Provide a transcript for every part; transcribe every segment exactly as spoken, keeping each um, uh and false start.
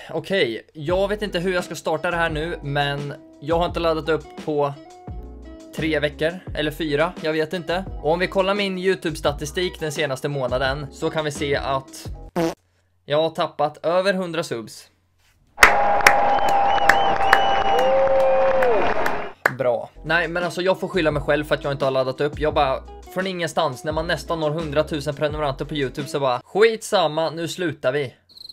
okej, okay. Jag vet inte hur jag ska starta det här nu, men jag har inte laddat upp på tre veckor eller fyra, jag vet inte. Och om vi kollar min YouTube-statistik den senaste månaden så kan vi se att jag har tappat över hundra subs. Bra. Nej, men alltså jag får skylla mig själv för att jag inte har laddat upp. Jag bara, från ingenstans, när man nästan når hundratusen prenumeranter på YouTube så bara, skitsamma, nu slutar vi.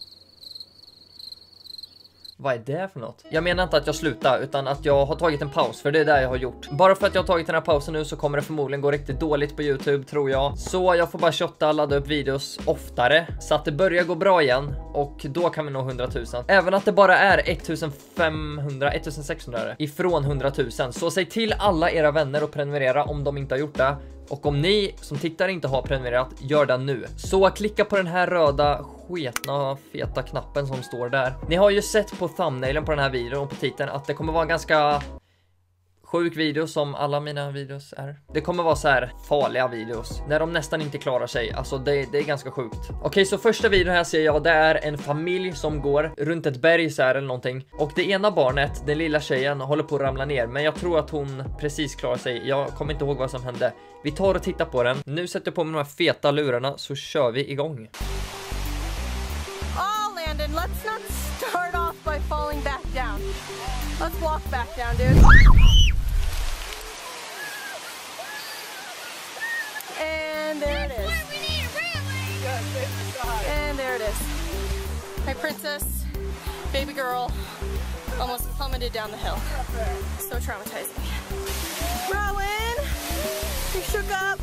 Vad är det för något? Jag menar inte att jag slutar, utan att jag har tagit en paus, för det är det jag har gjort. Bara för att jag har tagit den här pausen nu så kommer det förmodligen gå riktigt dåligt på YouTube, tror jag. Så jag får bara shotta, ladda upp videos oftare så att det börjar gå bra igen, och då kan vi nå hundratusen. Även att det bara är ettusensexhundra ifrån hundratusen. Så säg till alla era vänner att prenumerera om de inte har gjort det. Och om ni som tittar inte har prenumererat, gör det nu. Så klicka på den här röda sketna feta knappen som står där. Ni har ju sett på thumbnailen på den här videon och på titeln att det kommer vara en ganska sjuk video, som alla mina videos är. Det kommer vara så här farliga videos när de nästan inte klarar sig. Alltså det, det är ganska sjukt. Okej, okay, så första videon här ser jag, det är en familj som går runt ett berg så här eller någonting. Och det ena barnet, den lilla tjejen, håller på att ramla ner. Men jag tror att hon precis klarar sig. Jag kommer inte ihåg vad som hände. Vi tar och tittar på den. Nu sätter jag på mig de här feta lurarna så kör vi igång. Oh, Landon, let's not start off by falling back down. Let's walk back down, dude. And there it is. And there it is. My princess, baby girl, almost plummeted down the hill. So traumatizing. Rowan, you shook up.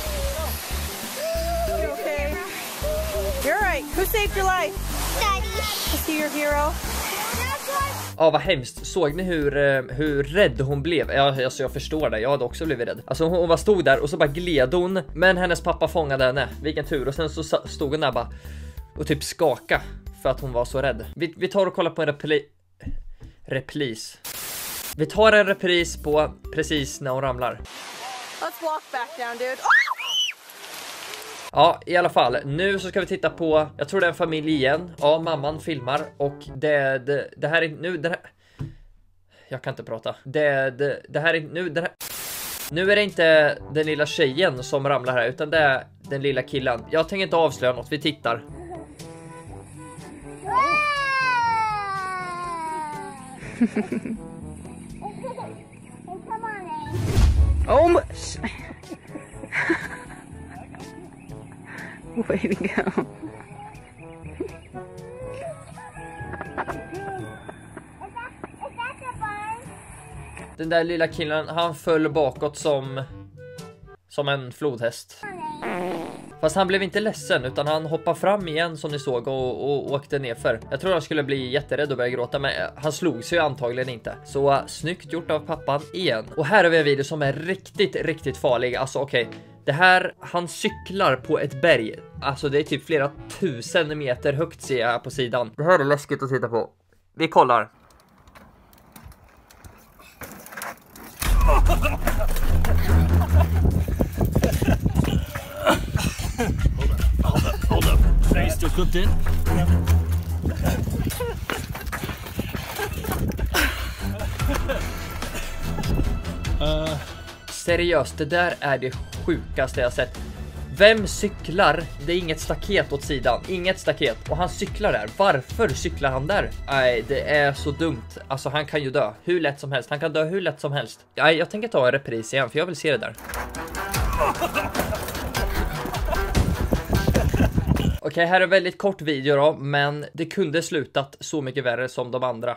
You okay? You're right. Who saved your life? Daddy. Is he your hero? Ja, vad hemskt. Såg ni hur, hur rädd hon blev? Ja, alltså jag förstår det. Jag hade också blivit rädd. Alltså hon var stod där och så bara gled hon. Men hennes pappa fångade henne. Vilken tur. Och sen så stod hon där bara och typ skaka för att hon var så rädd. Vi, vi tar och kollar på en repli... repris. Vi tar en repris på precis när hon ramlar. Let's walk back down, dude. Ja, i alla fall. Nu så ska vi titta på, jag tror det är en familj igen. Ja, mamman filmar. Och det, det, det här är nu, det här... Jag kan inte prata. Det, det, det här är nu, det här... Nu är det inte den lilla tjejen som ramlar här, utan det är den lilla killen. Jag tänker inte avslöja något, vi tittar. Oh my... Way to go. Den där lilla killen, han föll bakåt som som en flodhäst. Fast han blev inte ledsen, utan han hoppade fram igen som ni såg och, och åkte ner för. Jag tror han skulle bli jätterädd och börja gråta, men han slog sig antagligen inte. Så uh, snyggt gjort av pappan igen. Och här har vi en video som är riktigt, riktigt farlig. Alltså okej, okay. Det här, han cyklar på ett berg. Alltså det är typ flera tusen meter högt ser jag här på sidan. Det här är läskigt att titta på. Vi kollar. Hold up, hold up. Are you still cooked in? Uh. Seriöst, det där är det sjukaste jag sett. Vem cyklar? Det är inget staket åt sidan. Inget staket. Och han cyklar där. Varför cyklar han där? Nej, det är så dumt. Alltså han kan ju dö hur lätt som helst. Han kan dö hur lätt som helst. Nej, jag tänker ta en repris igen för jag vill se det där. Okej, okay, här är en väldigt kort video då, men det kunde slutat så mycket värre som de andra.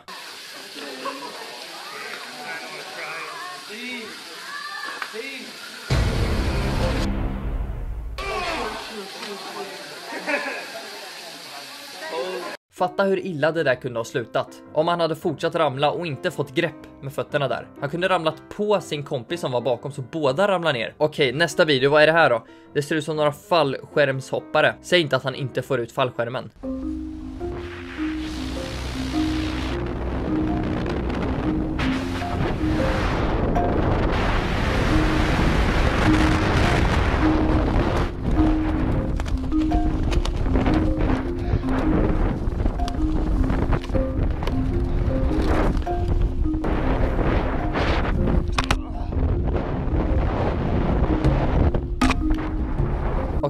Fatta hur illa det där kunde ha slutat. Om han hade fortsatt ramla och inte fått grepp med fötterna där. Han kunde ramlat på sin kompis som var bakom så båda ramlar ner. Okej, nästa video, vad är det här då? Det ser ut som några fallskärmshoppare. Säg inte att han inte får ut fallskärmen.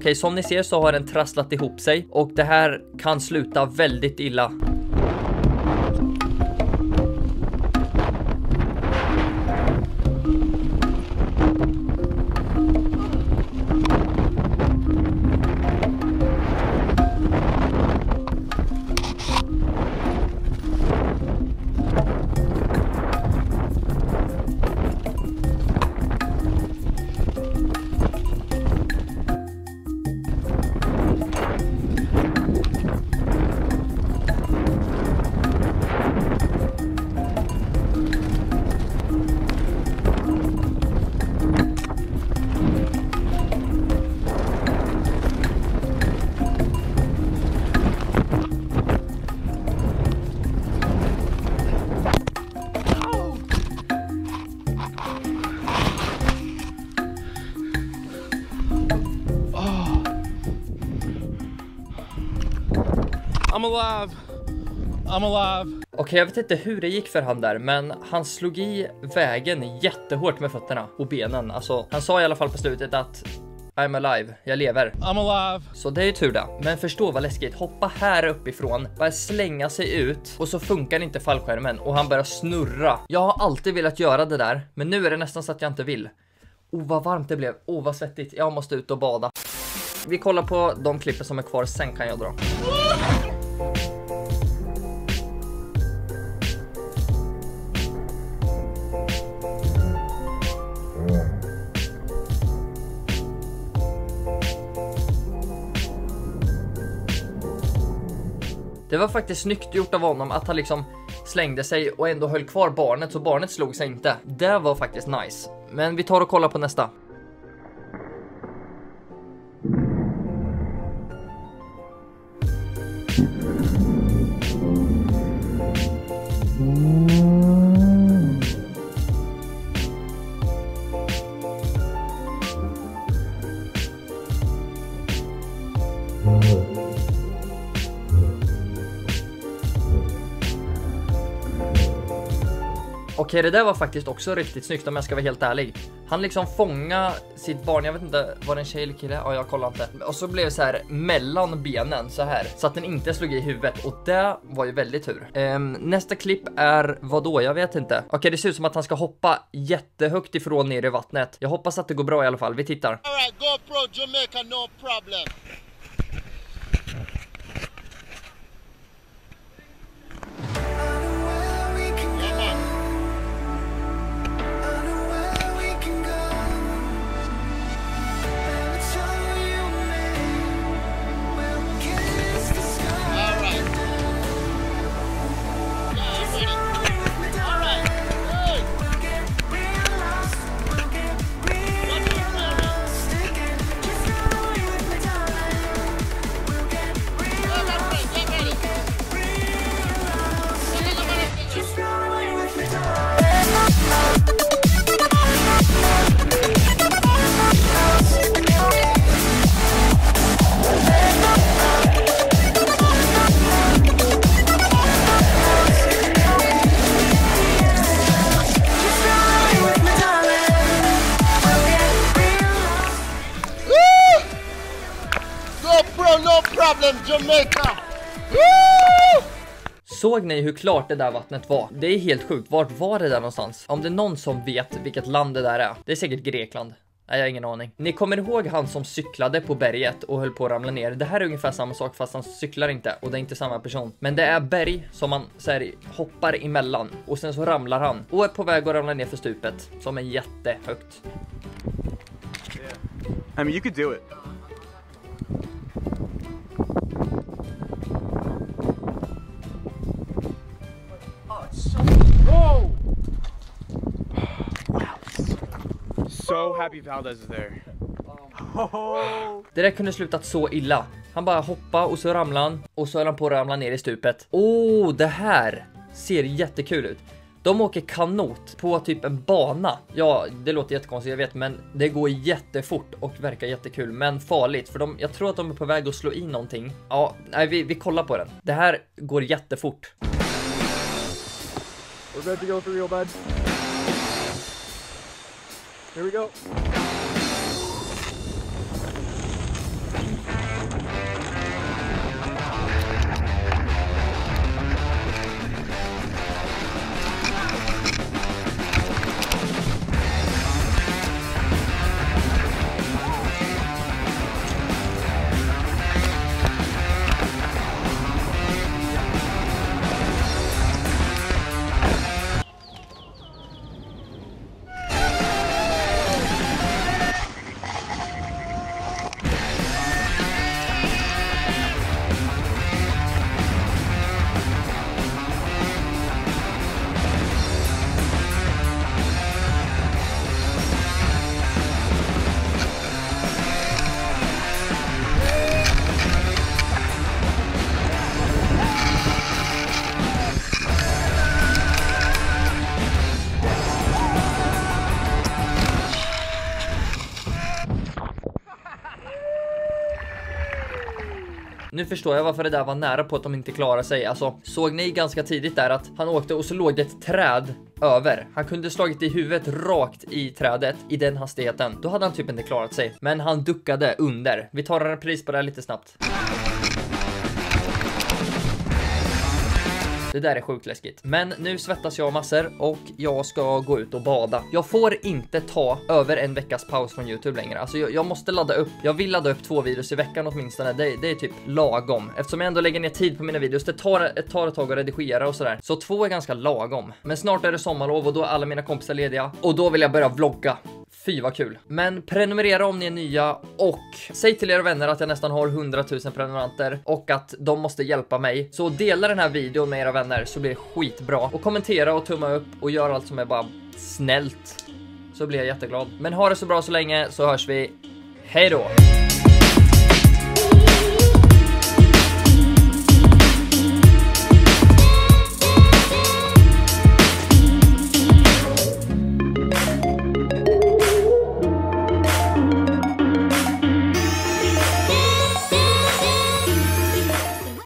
Okej, som ni ser så har den trasslat ihop sig och det här kan sluta väldigt illa. I'm alive. I'm alive. Okej, okay, jag vet inte hur det gick för han där, men han slog i vägen jättehårt med fötterna och benen. Alltså, han sa i alla fall på slutet att I'm alive, jag lever. I'm alive. Så det är ju tur det. Men förstå vad läskigt. Hoppa här uppifrån, bara slänga sig ut och så funkar inte fallskärmen och han börjar snurra. Jag har alltid velat göra det där, men nu är det nästan så att jag inte vill. Oh, vad varmt det blev. Oh, vad svettigt. Jag måste ut och bada. Vi kollar på de klippen som är kvar, sen kan jag dra. Det var faktiskt snyggt gjort av honom att han liksom slängde sig och ändå höll kvar barnet så barnet slog sig inte. Det var faktiskt nice. Men vi tar och kollar på nästa. Okej, det där var faktiskt också riktigt snyggt om jag ska vara helt ärlig. Han liksom fånga sitt barn, jag vet inte, var det en tjej eller kille? Ja, jag kollar inte. Och så blev det så här mellan benen så här, så att den inte slog i huvudet. Och det var ju väldigt tur. Um, nästa klipp är, vad då? Jag vet inte. Okej, det ser ut som att han ska hoppa jättehögt ifrån ner i vattnet. Jag hoppas att det går bra i alla fall, vi tittar. All right, GoPro Jamaica, no problem. Jamaica. Såg ni hur klart det där vattnet var? Det är helt sjukt. Vart var det där någonstans? Om det är någon som vet vilket land det där är. Det är säkert Grekland. Nej, jag har ingen aning. Ni kommer ihåg han som cyklade på berget och höll på att ramla ner. Det här är ungefär samma sak fast han cyklar inte. Och det är inte samma person. Men det är berg som man så här, hoppar emellan. Och sen så ramlar han. Och är på väg att ramla ner för stupet. Som är jättehögt. Yeah. I mean, you could do it. Whoa! Wow. So happy Valdez is there. Oh. Det där kunde slutat så illa. Han bara hoppa och så ramlar han. Och så höll han på att ramla ner i stupet. Åh, oh, det här ser jättekul ut. De åker kanot på typ en bana. Ja, det låter jättekonstigt, jag vet, men det går jättefort och verkar jättekul. Men farligt, för de, jag tror att de är på väg att slå i någonting. Ja, nej, vi, vi kollar på den. Det här går jättefort. We're ready to go for real, bud. Here we go. Nu förstår jag varför det där var nära på att de inte klarar sig. Alltså, såg ni ganska tidigt där att han åkte och så låg det ett träd över. Han kunde slagit i huvudet rakt i trädet i den hastigheten. Då hade han typ inte klarat sig. Men han duckade under. Vi tar en repris på det här lite snabbt. Det där är sjukt läskigt. Men nu svettas jag massor och jag ska gå ut och bada. Jag får inte ta över en veckas paus från YouTube längre. Alltså jag, jag måste ladda upp. Jag vill ladda upp två videos i veckan åtminstone. Det, det är typ lagom. Eftersom jag ändå lägger ner tid på mina videos. Det tar ett, tar ett tag att redigera och sådär. Så två är ganska lagom. Men snart är det sommarlov och då är alla mina kompisar lediga. Och då vill jag börja vlogga. Fy vad kul. Men prenumerera om ni är nya och säg till era vänner att jag nästan har hundratusen prenumeranter och att de måste hjälpa mig. Så dela den här videon med era vänner så blir det skitbra. Och kommentera och tumma upp och gör allt som är bara snällt. Så blir jag jätteglad. Men ha det så bra så länge så hörs vi. Hej då!